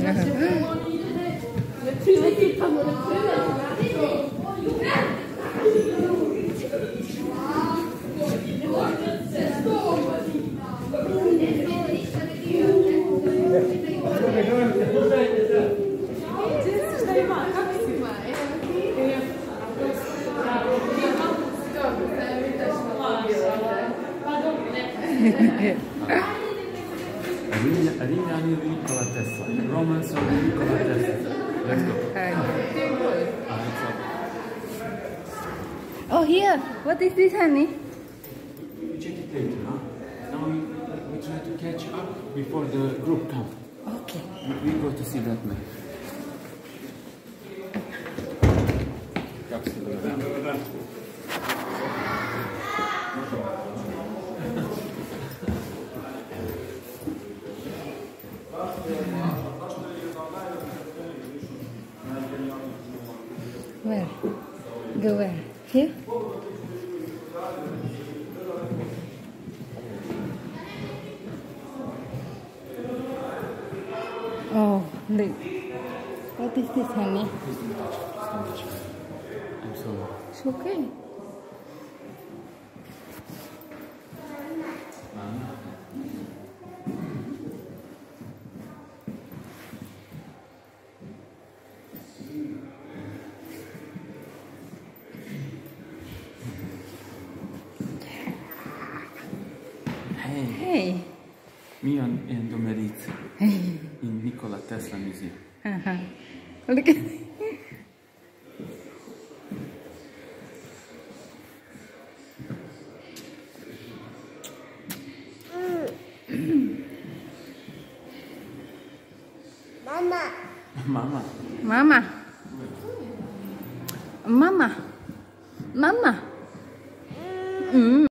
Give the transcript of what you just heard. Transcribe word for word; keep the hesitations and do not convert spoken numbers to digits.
Rimani Nikola Tesla. Romans of Nikola Tesla. Let's go. Oh, here. What is this, honey? We check it later, huh? Now we, we try to catch up before the group comes. Okay. We go to see that man. Where? Go where? Here? Oh, look. What is this, honey? Please don't touch it. Please don't touch it. I'm sorry. It's okay. Hey. Hey. Me and, and Omerit Hey. in Nikola Tesla Museum. Uh-huh. Look at Mama. Mama. Mama. Mama. Mama. Mm.